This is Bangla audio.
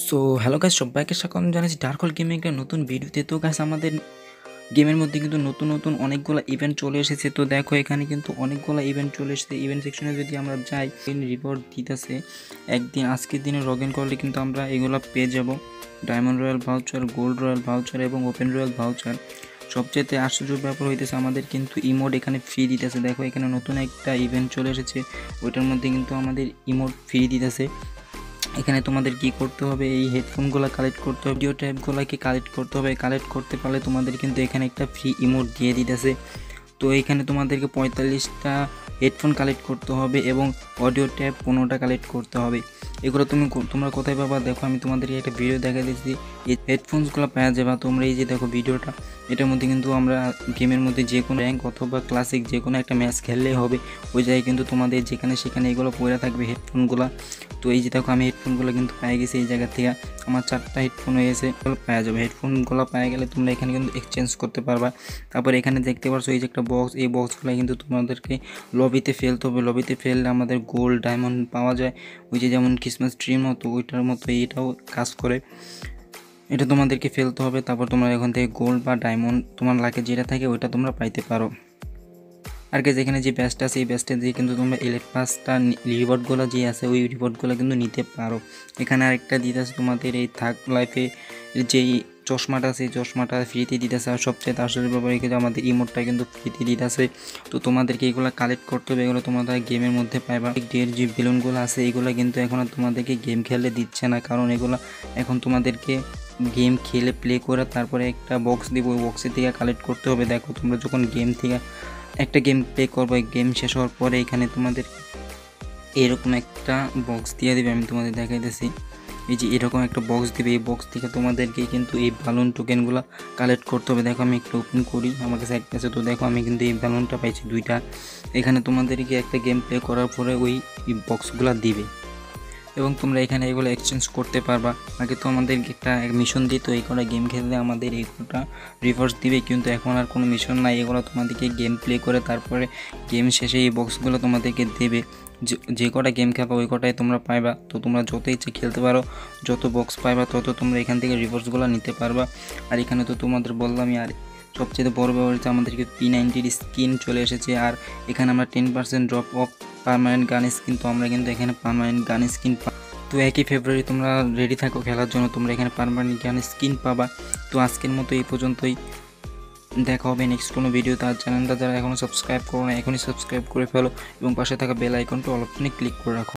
সো হ্যালো গাইস, সবাইকে স্বাগত জানাচ্ছি ডার্কহোল গেমিং এর নতুন ভিডিওতে। তো গাইস, আমাদের গেমের মধ্যে কিন্তু নতুন নতুন অনেকগুলো ইভেন্ট চলে এসেছে। তো দেখো, এখানে কিন্তু অনেকগুলো ইভেন্ট চলে এসেছে। ইভেন্ট সেকশনে যদি আমরা যাই, রিপোর্ট দিতেছে একদিন আজকের দিনে লগ ইন করলে কিন্তু আমরা এগুলো পেয়ে যাব। Diamond royal voucher, gold royal voucher এবং ওপেন রয়্যাল ভাউচার। সবচেয়ে আশ্চর্য ব্যাপার হইতেছে আমাদের কিন্তু ইমোট এখানে ফ্রি দিতেছে। দেখো, এখানে নতুন একটা ইভেন্ট চলে এসেছে, ওইটার মধ্যে কিন্তু আমাদের ইমোট ফ্রি দিতেছে। এখানে তোমাদের কি করতে হবে, এই হেডফোনগুলো কালেক্ট করতে হবে, অডিও ট্যাবগুলোকে কালেক্ট করতে হবে। কালেক্ট করতে পারলে তোমাদের কিন্তু এখানে একটা ফ্রি ইমোট দিয়ে দিতেছে। তো এখানে তোমাদেরকে 45টা হেডফোন কালেক্ট করতে হবে এবং অডিও ট্যাব 15টা কালেক্ট করতে হবে। এগুলো তোমরা কোথায় পাবা? দেখো, আমি তোমাদেরকে একটা ভিডিও দেখা দিচ্ছি। এই হেডফোনসগুলো পাওয়া যাবে তোমরা। এই যে দেখো ভিডিওটা, এটার মধ্যে কিন্তু আমরা গেমের মধ্যে যে কোনো র্যাঙ্ক অথবা ক্লাসিক যে কোনো একটা ম্যাচ খেললেই হবে। ওই জায়গায় কিন্তু তোমাদের যেখানে সেখানে এগুলো পড়ে থাকবে হেডফোনগুলো। তো এই যে দেখো, আমি হেডফোনগুলো কিন্তু পেয়ে গেছি এই জায়গা থেকে। আমার 4টা হেডফোন হয়েছে, পাওয়া যাবে। হেডফোনগুলো পেয়ে গেলে তোমরা এখানে কিন্তু এক্সচেঞ্জ করতে পারবা। তারপর এখানে দেখতে পাচ্ছ এই যে একটা বক্স, এই বক্সগুলো কিন্তু তোমাদেরকে লবিতে ফেলতে হবে। লবিতে ফেললে আমাদের গোল্ড ডায়মন্ড পাওয়া যায়। ওই যে যেমন ক্রিসমাস ট্রির মতো, ওইটার মতো এটাও কাজ করে। এটা তোমাদেরকে ফেলতে হবে, তারপর তোমরা এখান থেকে গোল্ড বা ডায়মন্ড তোমার লাগে যেটা থাকে ওইটা তোমরা পাইতে পারো। আর কি, যেখানে যে ব্যাচটা আছে এই ব্যাচটা দিয়ে কিন্তু তোমরা ইলেকট্রাসটা রিওয়ার্ডগুলো যে আছে ওই রিওয়ার্ডগুলো কিন্তু নিতে পারো। এখানে আরেকটা দিতে আছে তোমাদের এই থাক লাইফে যেই চশমাটা আছে, চশমাটা ফ্রিতে দিতেছে। আর সবচেয়ে আশ্চর্য ব্যাপার কিন্তু আমাদের ইমোটটা কিন্তু ফ্রিতে দিতেছে। তো তোমাদেরকে এগুলো কালেক্ট করতে হবে, এগুলো তোমাদের গেমের মধ্যে পাইবা। ডের যে বেলুনগুলো আছে এগুলো কিন্তু এখন আর তোমাদেরকে গেম খেললে দিচ্ছে না, কারণ এগুলো এখন তোমাদেরকে গেম খেলে প্লে করে তারপরে একটা বক্স দিব, ওই বক্সের থেকে কালেক্ট করতে হবে। দেখো, তোমরা যখন গেম থেকে একটা গেম প্লে করবো, গেম শেষ হওয়ার পরে এখানে তোমাদের এরকম একটা বক্স দিয়ে দেবে। আমি তোমাদের দেখাইতেছি, এই যে এরকম একটা বক্স দিবে। এই বক্স থেকে তোমাদেরকে কিন্তু এই বালুন টোকেনগুলো কালেক্ট করতে হবে। দেখো, আমি একটু ওপেন করি, আমার কাছে একটা আছে। তো দেখো, আমি কিন্তু এই বালুনটা পাইছি 2টা। এখানে তোমাদেরকে একটা গেম প্লে করার পরে ওই বক্সগুলো দিবে এবং তোমরা এখানে এগুলো এক্সচেঞ্জ করতে পারবা। আগে তো আমাদের একটা মিশন দিত, এই কটা গেম খেললে আমাদের এই কটা রিভার্স দিবে, কিন্তু এখন আর কোনো মিশন নাই। এগুলো তোমাদেরকে গেম প্লে করে তারপরে গেম শেষে এই বক্সগুলো তোমাদেরকে দেবে। যে কটা গেম খেলবা ওই কটাই তোমরা পাইবা। তো তোমরা যত ইচ্ছে খেলতে পারো, যত বক্স পাইবা তত তোমরা এখান থেকে রিভার্সগুলো নিতে পারবা। আর এখানে তো তোমাদের বললামই, আর সবচেয়ে বড় ব্যাপার হচ্ছে আমাদেরকে P90 স্কিন চলে এসেছে। আর এখানে আমরা 10% drop of permanent gun skin. তো আমরা কিন্তু এখানে পার্মানেন্ট গান স্কিন তো 1 ফেব্রুয়ারি তোমরা রেডি থাকো খেলার জন্য, তোমরা এখানে পার্মানেন্ট গান স্কিন পাবা। তো আজকের মতো এই পর্যন্তই, দেখা হবে নেক্সট কোনো ভিডিও। তার চ্যানেলটা যারা এখনও সাবস্ক্রাইব করো না, এখনই সাবস্ক্রাইব করে ফেলো এবং পাশে থাকা বেল আইকনটা অল অপশনে ক্লিক করে রাখো।